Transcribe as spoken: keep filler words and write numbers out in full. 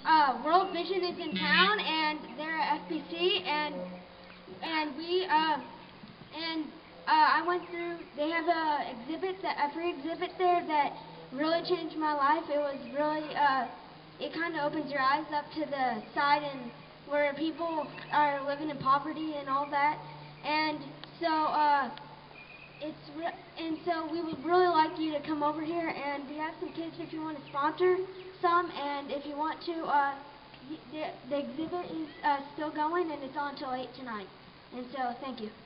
uh, World Vision is in town, and they're at F B C, and and we uh, and uh, I went through. They have a exhibit, that a free exhibit there that really changed my life. It was really uh, it kind of opens your eyes up to the side and where people are living in poverty and all that, and so. Uh, It's re and so we would really like you to come over here, and we have some kids if you want to sponsor some, and if you want to, uh, the, the exhibit is uh, still going, and it's on until eight tonight. And so, thank you.